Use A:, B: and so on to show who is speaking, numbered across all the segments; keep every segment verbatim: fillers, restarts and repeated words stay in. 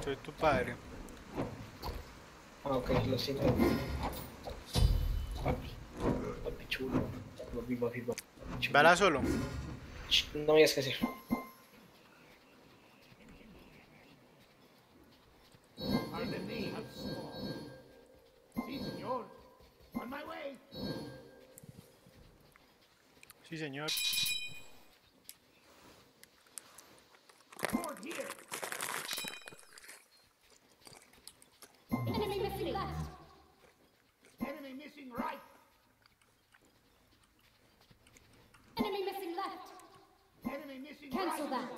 A: Soy tu padre.
B: Ah, ok, lo siento. Papi. Papi chulo. Papi, papi, papi. Chulo.
A: ¿Bala solo?
B: Ch, no me digas que sí.
C: Pardon me, have small. Sí, señor. On my way.
A: Sí, señor.
C: Board here.
D: Enemy missing left.
C: Enemy missing right.
D: Enemy missing left.
C: Enemy missing
D: Cancel
C: right.
D: that.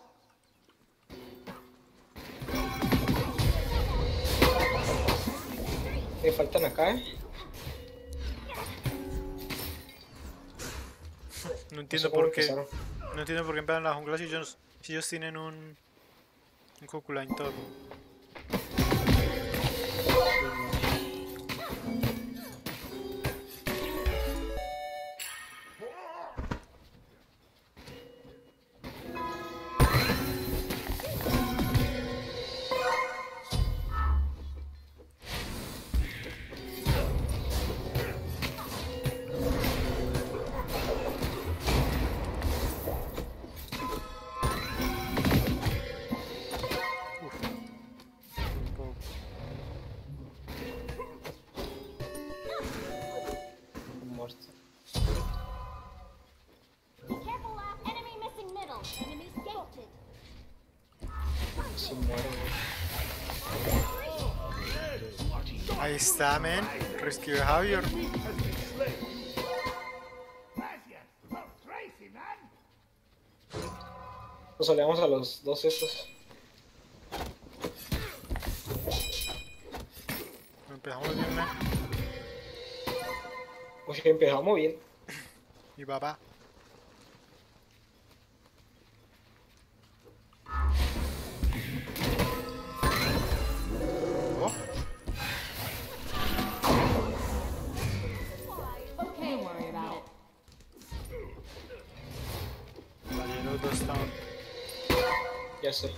B: Me faltan acá, eh.
A: No
B: No
A: entiendo
B: sé cómo
A: por qué.
B: empezaron.
A: No entiendo por qué empiezan la jungla si ellos, si ellos tienen un. Un Coculine top. Un poco.
B: Muerto.
D: Careful left. Enemy missing middle. Enemy scouted.
B: Se muere.
A: Ahí está, men. Rescue de Javier.
C: Gracias. Well, Tracy, man.
B: Nos oleamos a los dos estos.
A: Empezamos bien, men.
B: Pues que empezamos bien.
A: Mi papá. Oh,
D: Okay, don't worry about it.
A: vale, los dos están.
B: Ya sé.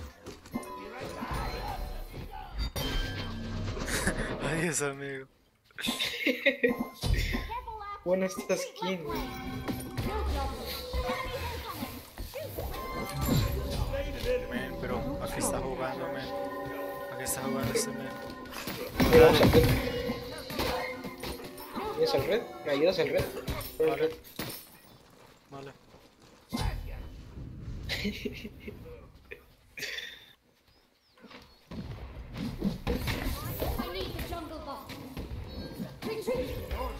A: Adiós, amigo.
D: Careful left.
B: Bueno, esta skin.
D: No trouble.
A: Men, pero ¿a qué está jugando, men? ¿A qué está jugando este men?
B: Ahí vamos al red. ¿Tienes el red? ¿Me ayudas el red? El red.
A: Vale.
D: I need the jungle buff. Retreat.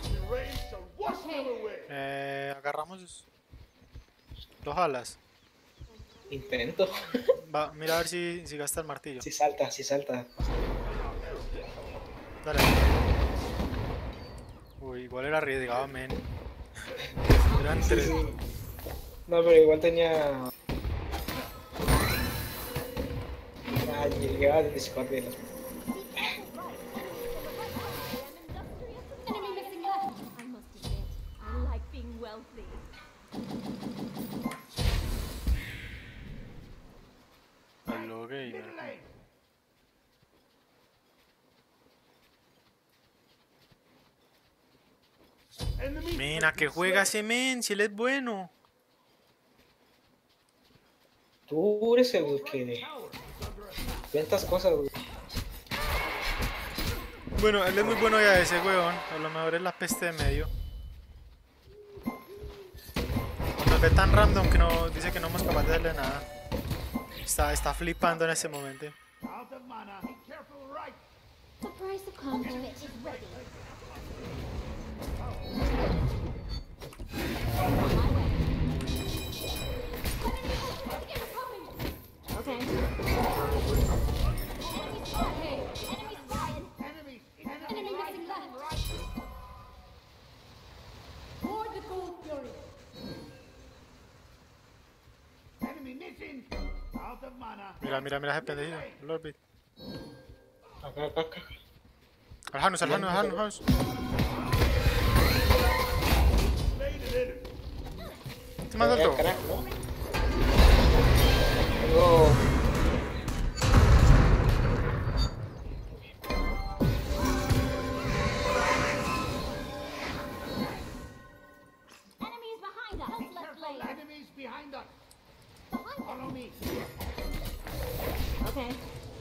D: Okay.
A: Eh, agarramos dos alas.
B: Intento.
A: Va, mira a ver si, si gasta el martillo.
B: Si salta, si salta.
A: Dale. Uy, igual era arriesgado, men. Eran
B: Sí,
A: tres.
B: sí. No, pero igual tenía. Ah, llegaba de Discord de los.
D: Enemy missing left. I must admit, I like being wealthy.
A: Hello, gamer.
C: Enemy
A: Men, ¿a qué juega ese men? Si él es bueno.
B: Tú eres el que. Ventas cosas, güey.
A: Bueno, él es muy bueno ya ese weón. A lo mejor es la peste de medio. Nos ve tan random que no dice que no somos capaces de darle nada. Está, está flipando en ese momento.
C: out of mana. Be careful right.
D: The price of conflict is ready. Okay. Okay. Enemy spotted.
C: Enemy, enemy,
D: Enemy
C: right,
D: missing left.
C: right.
D: Board the gold fury.
C: Enemy missing. Out of mana.
A: Mira, mira, mira ese pendejito. Lorbit.
B: Acá, acá, acá.
A: Al Janus, al Janus, al Janus, Janus. ¿Te más
B: Ya,
A: alto?
B: crack, ¿no? Tengo.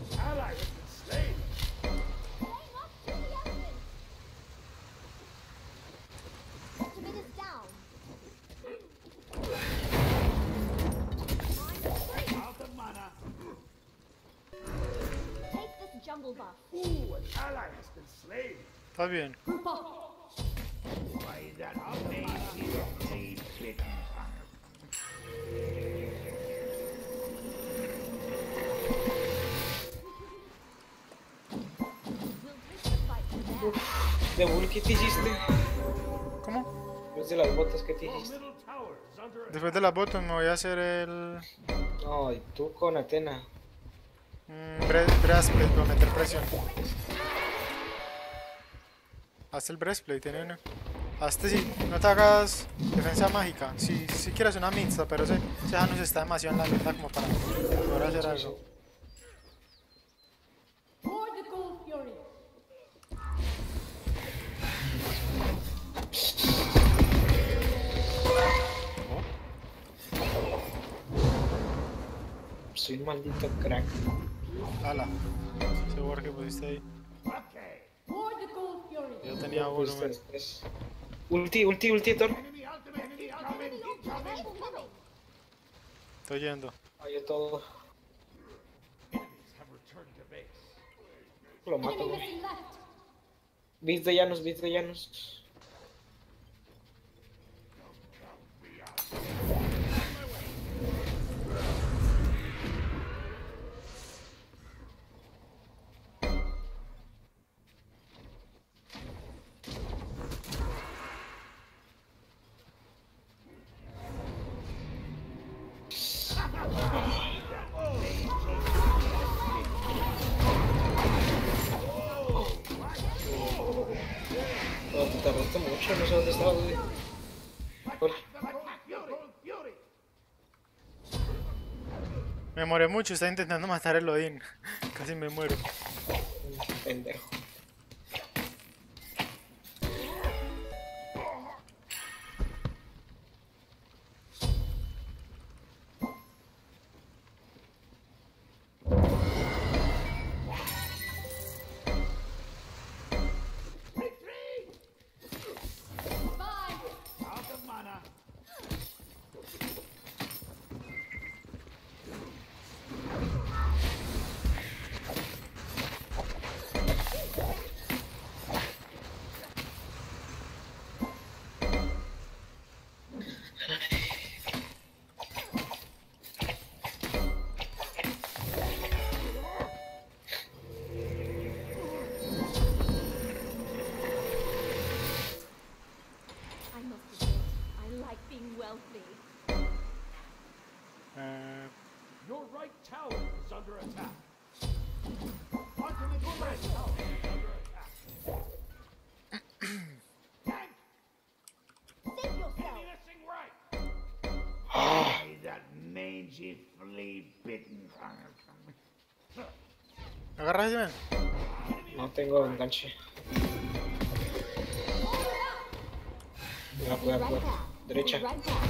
C: ally has been slain.
D: Playing off to the elements. Ultimate is down.
C: Out of mana.
D: Take this jungle buff.
C: Ooh, an ally has been slain.
A: Está bien.
D: Group up.
C: Why that amazing blade bitten.
D: We'll take the fight to them.
B: De Bull, ¿qué te hiciste?
A: ¿Cómo?
B: Desde las botas, ¿qué te
C: Your
B: hiciste?
C: middle tower is under attack.
A: Después de las botas me voy a hacer el...
B: No, y tú con Atena.
A: Mm, bre- breastplate para meter presión. Haz el breastplate, tiene uno. Hazte sí, no te hagas defensa mágica. Si, si quieres una mixta, pero ese, ese Janus está demasiado en la meta como para poder hacer algo.
D: For the Gold Fury.
B: Soy un maldito crack.
A: Ala, ese ward que pusiste ahí.
C: Okay.
D: For the Gold Fury.
A: Yo tenía
B: Pues,
A: volumen.
B: tres, tres. Ulti, ulti, ulti, Thor.
C: Enemy ultimate, enemy ultimate, incoming.
D: Incoming.
A: Estoy yendo.
B: Ay, yo todo.
C: Enemies have returned to base.
B: Lo mato,
D: Enemy
B: güey.
D: missing left.
B: Bits de Llanos, bits de Llanos. No, te tardaste mucho, no sé dónde estabas, güey. Thor.
C: Attack Fury. Fury.
A: Me moré mucho, estaba intentando matar el Odín. Casi me muero.
B: Pendejo.
C: Retreat.
D: Bye.
C: Out of mana.
D: I must admit, I like being wealthy.
A: Eh,
C: Your right tower is under attack. Ultimate red tower is under attack. Tank.
D: Save yourself.
C: Enemy missing right. Why that mangy flea bitten.
A: ¿Agarras ese men?
B: No tengo enganche. Cuidado, cuidado, cuidado. Derecha.
D: Right back.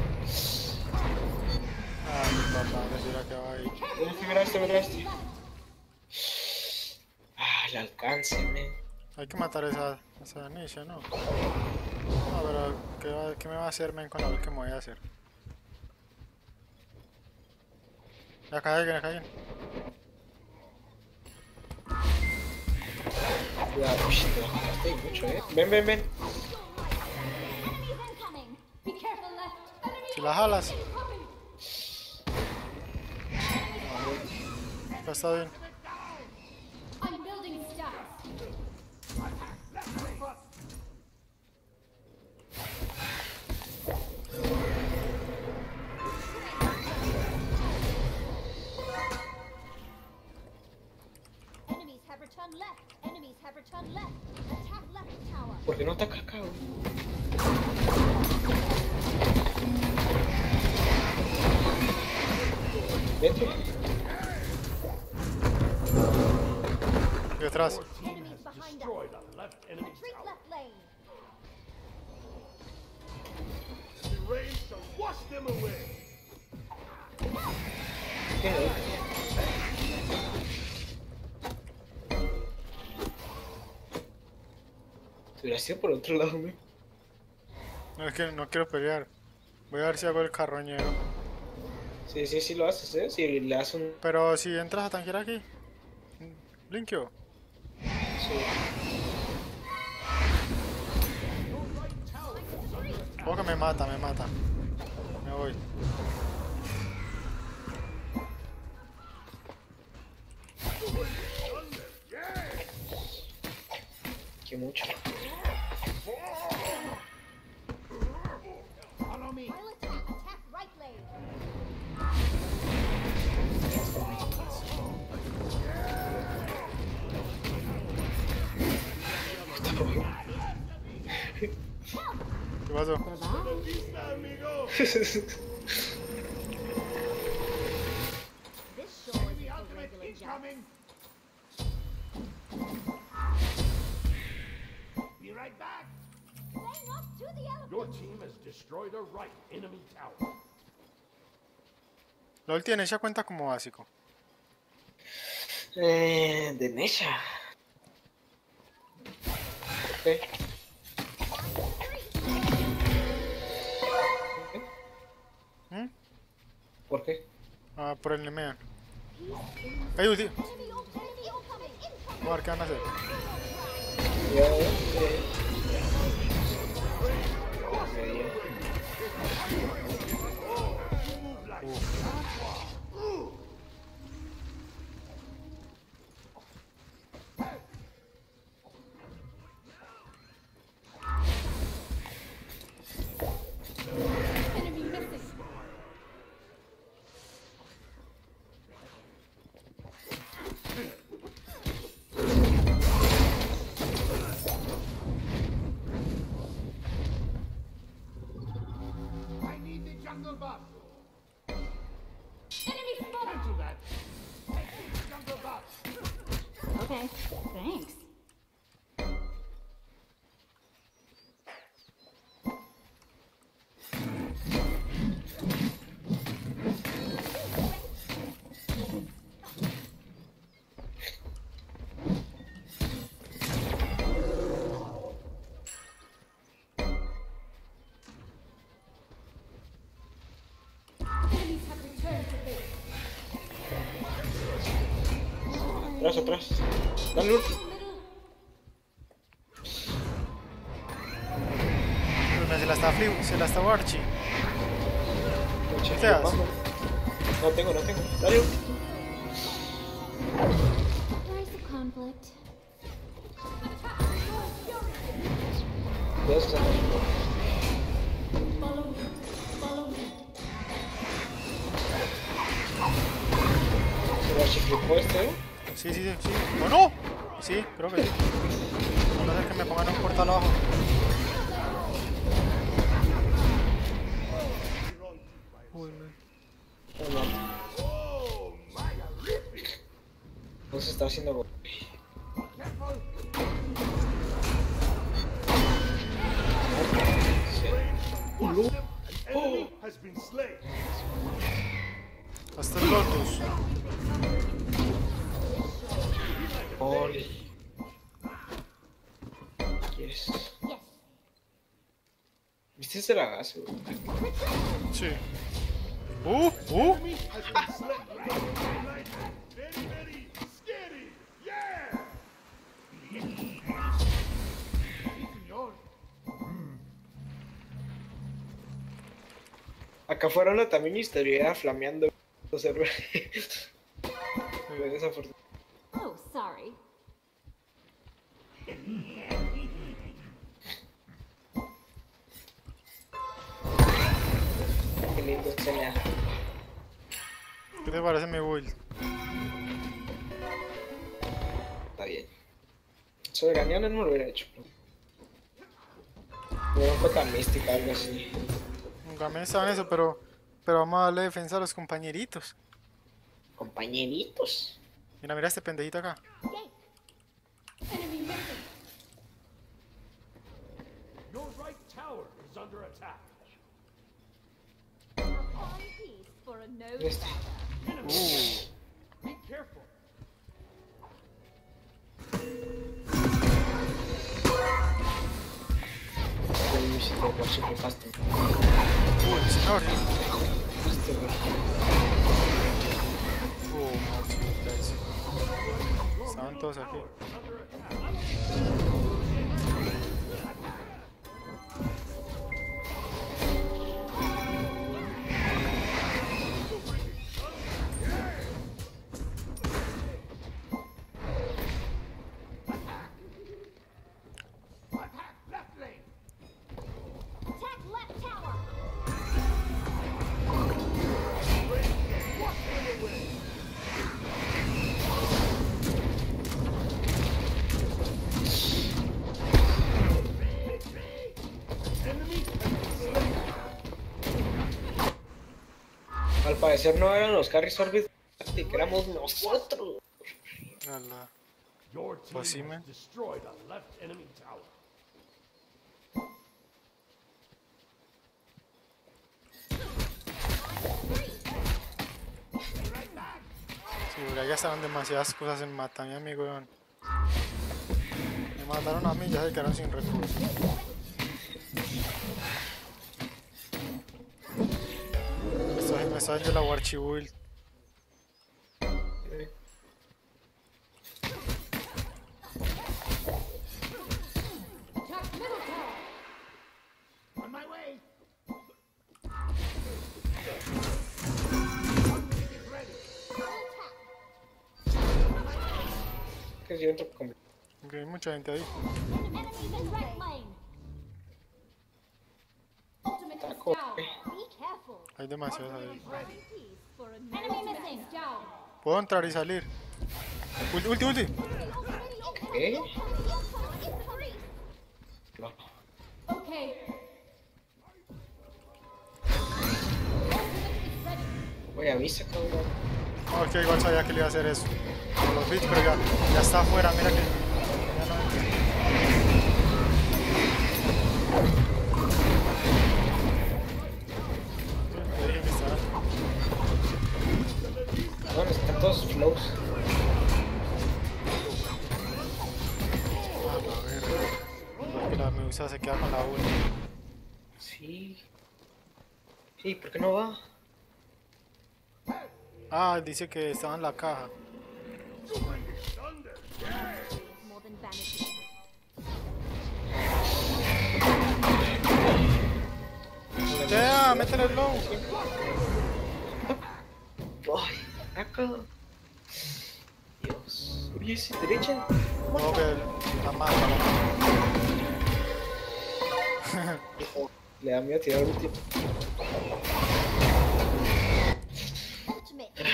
A: Ay, mi papá, que será que va ahí.
B: Mira este, mira este, mira este. Ah, el alcance, men.
A: Hay que matar esa, esa Nisha, ¿no? No, pero ¿qué, va- ¿qué me va a hacer, men, con la que me voy a hacer? Acá hay alguien, acá hay alguien.
B: Cuidado, uy, te bajaste mucho, eh. Ven, ven, ven.
D: Enemies incoming. Be careful left. Enemy
A: Si la jalas,
D: incoming.
A: ya está bien.
D: I'm building stacks. Enemies have returned left. Enemies have returned left. Attack left tower.
B: ¿Por qué no ataca acá, güey? Vete.
A: Y atrás.
D: Enemies behind us.
C: Destroy the left enemy
D: Retreat
C: tower.
D: left lane.
C: The rain shall wash them away.
B: ¿Qué? Te hubieras ido por otro lado, güey.
A: No, es que no quiero pelear. Voy a ver si hago el carroñero.
B: Sí, sí, sí lo haces, ¿eh? Si le das un...
A: Pero si entras a tanquear aquí. Linkio.
B: Sí.
A: Ojo que me mata, me mata. Me voy.
B: Que mucho.
C: Follow me.
D: I'll attack. Attack right lane.
A: ¿Qué pasó?
D: This shore
C: The
D: is a
C: ultimate
D: regular job.
C: incoming. Be right back.
D: Playing off to the elephant.
E: Your team has destroyed a right enemy tower.
A: LOL tiene esa cuenta como básico.
B: Eh, de Nesha. ¿Qué?
A: ¿Mm?
B: ¿Por qué?
A: Ah, por el Nemean. ¡Ay, ulti!
D: Enemy, enemy incoming. Incoming.
A: A ver qué van a hacer.
B: Ya, ya, ya. Ya, ya.
D: Enemy missing.
C: I need the jungle buff.
D: Enemy spotted.
C: Cancel that. I need the jungle buff.
D: Okay. Thanks. Enemies have returned to base.
B: Atrás, atrás. Dale ulti.
A: Pues se la está Fli- se la está Archie.
B: Che,
A: ¿Qué haces?
B: vamos. No tengo, no tengo. Dale ulti.
D: Where's the conflict?
B: Cuidado, Susana.
D: Follow me. Follow me.
B: ¿Se lo chiflipó este, eh?
A: Sí, sí, sí, sí. ¿O no? Sí, creo que sí. A no ser que me pongan un portal abajo. Uy, man.
B: No, no. No se está haciendo gol.
E: Enemy has been slain.
A: Hasta el Lotus.
B: Gol. Yes.
D: Yes.
B: ¿Viste ese lagazo?
A: Sí. Uh, uh.
E: Enemy has been slain. Very, very scary. Yeah.
C: Sí, señor.
B: Acá fuera una también estuviera flameando los servidores. Fue desafortunado.
D: Oh, sorry.
B: Qué lindo escena.
A: ¿Qué te parece mi build?
B: Está bien. Soberaniano no lo hubiera hecho. Una cuota mística, algo así.
A: Nunca me estaba en eso, pero, pero vamos a darle defensa a los compañeritos.
B: Compañeritos.
A: Mira, mira este pendejito acá.
D: Gank. Enemy missing.
E: Your right tower is under attack.
D: A fine piece for a nose
B: Este.
D: dagger.
A: Uh.
E: Be careful.
B: super fast.
A: Uy, señor.
B: Este, güey.
A: Uh, no, chicas. Estaban todos aquí.
C: Left lane.
D: Attack left tower.
B: Al parecer no eran los carries Orbit, que éramos nosotros.
A: Ala.
C: Your team
A: Pues sí,
C: has
A: man.
C: destroyed a left enemy tower.
A: Sí, porque ahí gastaron demasiadas cosas en matar a mi amigo, weón. Me mataron a mí, ya se quedaron sin recursos. Me está, me está yendo la Warchibuild.
D: Attack middle tower.
C: On my way.
B: Que si entro con...
A: Aunque hay mucha gente ahí.
D: Enemies in red lane. Ultimate is
B: Taco,
D: down.
B: eh.
D: Be careful.
A: Hay demasiados ahí.
D: Enemy missing. Down.
A: Puedo entrar y salir. Ulti, ulti, ulti.
B: ¿Qué? No.
D: Okay.
B: Oye, avisa, cabrón.
A: No, es que igual sabía que le iba a hacer eso. Con los bits, pero ya, ya está afuera, mira que. Ya no entra. Te dije que estaba.
B: Bueno, están todos flows.
A: Ah, a ver. Porque la medusa se queda con la U.
B: Sí. Sí, ¿por qué no va?
A: Ah, dice que estaba en la caja.
D: More than vanity.
A: Ya, métele el low.
B: Ay, acá. Dios. Oye, ¿sí derecha?
A: No, que la mata.
B: Le da miedo tirar el último.
D: Ultimate.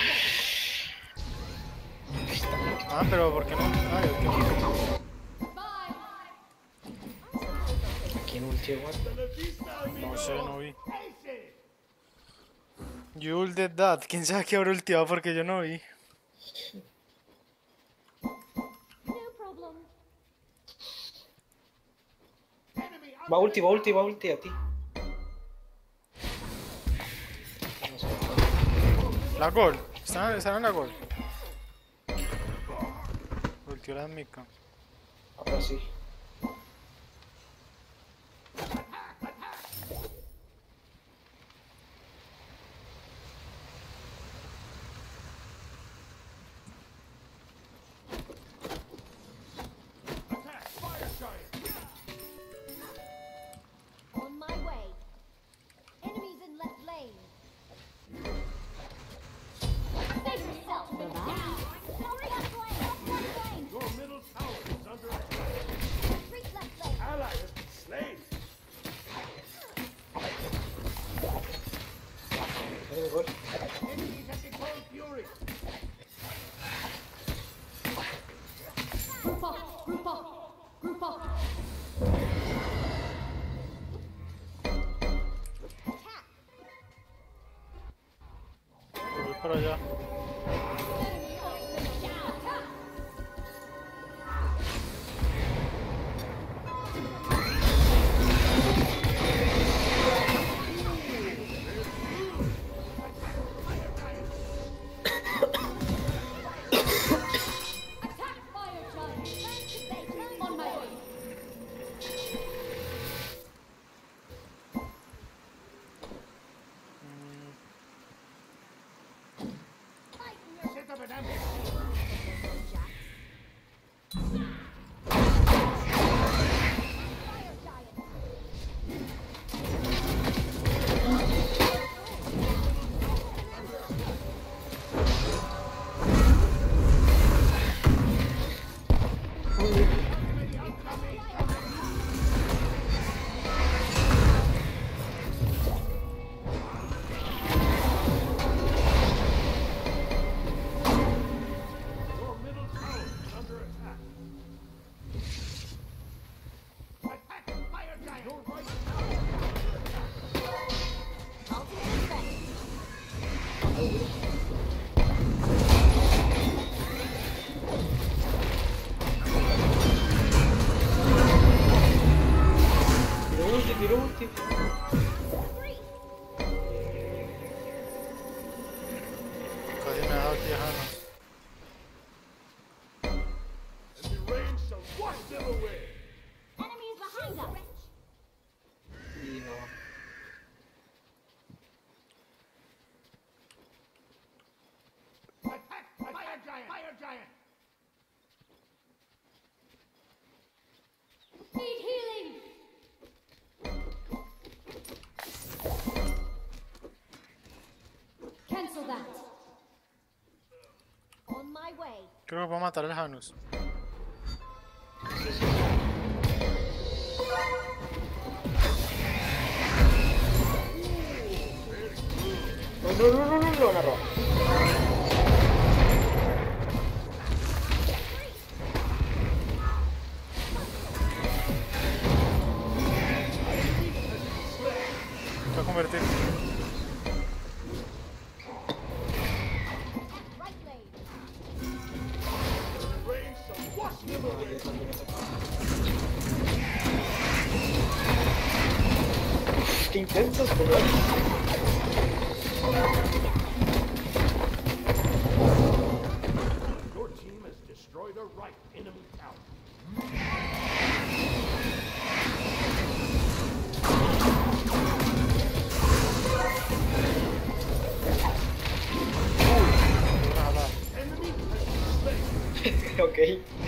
A: Ah, pero ¿por qué no? Ay, ok.
B: ¿Quién ultió, what?
A: No sé, no vi. You did that. ¿Quién sabe qué habrá ultiado? Porque yo no vi.
D: No problem.
B: Va ulti, va ulti, va ulti a ti.
A: La gol. ¿Están, están en la gol? Ultió la mica.
B: Ahora sí.
D: On my way. Enemies in left lane. Save yourself. Down. Sorry, left lane. Left lane.
C: Your middle tower is under attack.
D: Retreat left lane.
C: Ally has been slain.
B: Dale, gol.
C: Enemies have declared fury.
D: Group up. Group up. Group up. Attack.
A: Voy para allá.
D: Attack fire charge. On my way.
A: Creo que puedo matar al Janus.
B: No, no, no, no, no, no, no, no.
A: Voy a convertir.
D: Right blade.
E: Raise some wash them away.
B: Qué intensos, por favor.
E: Your team has destroyed a right enemy tower.
A: Nada.
E: Enemy has been slain.
B: Ok.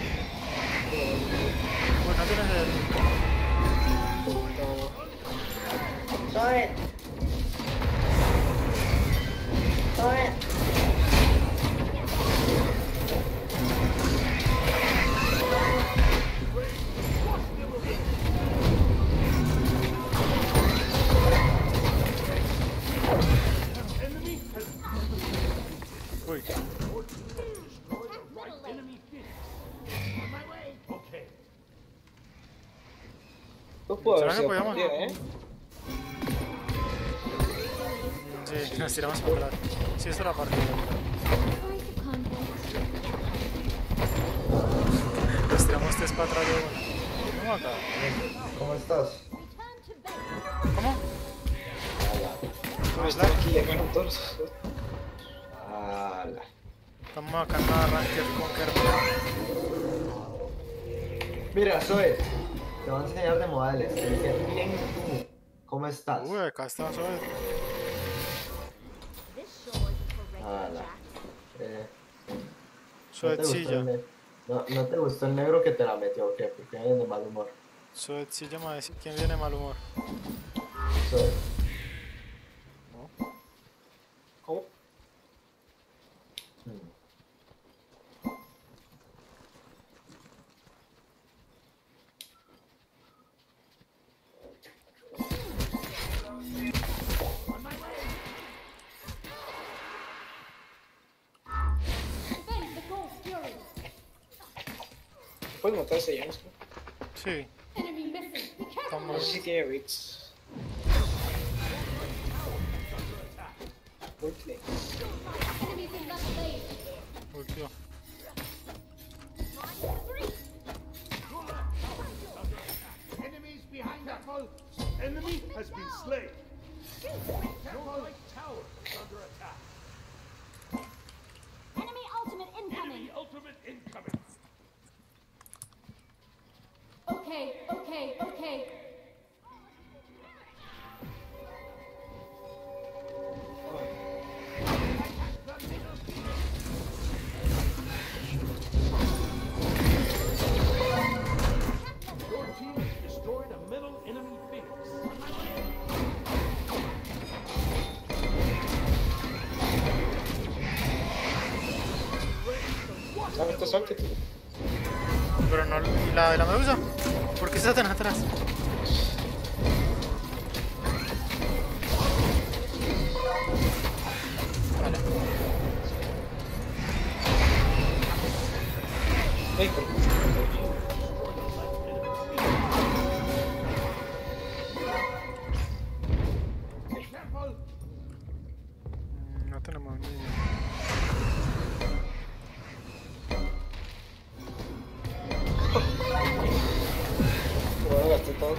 A: Uy, no tienes el...
B: No. Soy. Soy.
E: Enemy has
A: Uy.
E: destroyed a right enemy Phoenix. On my way. Okay.
B: No puedo haber
A: ¿Será que
B: sido
A: podíamos?
B: partida, ¿eh?
A: Sí, nos tiramos para atrás. Sí, esto era parte. Nos tiramos tres para atrás de una. ¿Cómo acá?
F: ¿Cómo estás?
D: Return to base.
A: ¿Cómo?
B: Por estar aquí ya ganan todos.
F: Ala.
A: Estamos acá en una Ranked Conquer.
F: Mira, Zoe, te voy a enseñar de modales. Te dice, bien tú. ¿Cómo estás?
A: Uy, acá está Zoe.
D: This shore isn't for regular
F: Ala.
D: chat.
F: Eh, ¿no te gustó
A: Zoecilla.
F: el ne- no, ¿No te gustó el negro que te la metió o qué? Porque vienes de mal humor.
A: Zoecilla me va a decir quién viene de mal humor.
F: Zoe.
B: ¿Cómo?
F: Mm.
D: Defend the Ghost Fury.
B: ¿Puedes matar a ese James?
A: Sí,
D: Enemy missing. Be careful.
B: No sé si
A: estamos.
B: tiene bits. Ulti.
D: Enemies in left lane.
A: Ultio.
E: Enemies behind that wall. Enemy has been slain. Your right tower is under attack.
D: Enemy ultimate incoming.
E: Enemy ultimate incoming.
D: Okay, okay, okay.
E: Your team has destroyed a middle enemy Phoenix.
B: ¿Sabes? Esto salte tú.
A: Pero no. ¿Y la de la medusa? ¿Por qué está tan atrás? Vale.
B: Ey, por-
E: Careful.
A: Mm, No tenemos ni.
B: Bueno, gasté todo.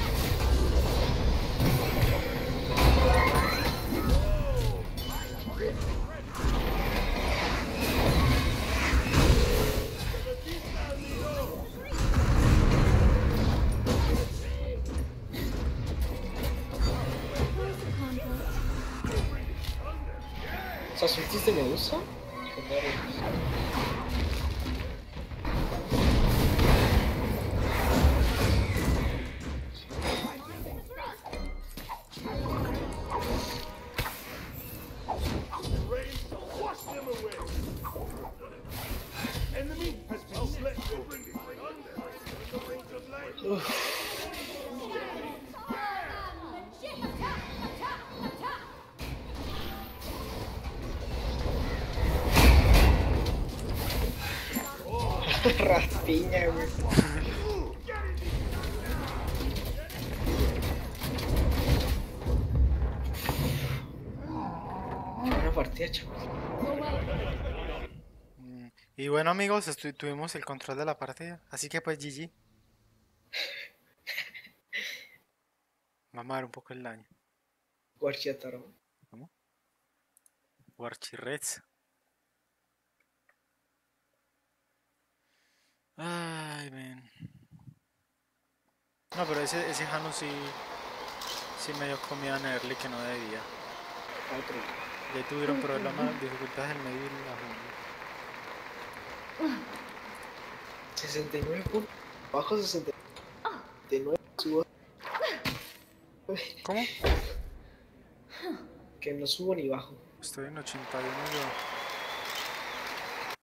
B: O sea, ¿surtiste Medusa? Genial.
E: Raise to wash them away.
B: Raspiña, güey. Buena partida, chavos.
A: Mm, Y bueno amigos, estu- tuvimos el control de la partida. Así que pues G G. Vamos a ver un poco el daño.
B: Guarchiataro.
A: Warchirrets. Ay, men. No, pero ese, ese Jano sí, sí medio comía en early que no debía.
B: Otro.
A: Ya tuvieron problemas, dificultades en medio y la jungle.
B: sesenta y nueve puntos. Bajo sesenta y nueve. Subo.
A: ¿Cómo?
B: Que no subo ni bajo.
A: Estoy en ochenta y uno yo.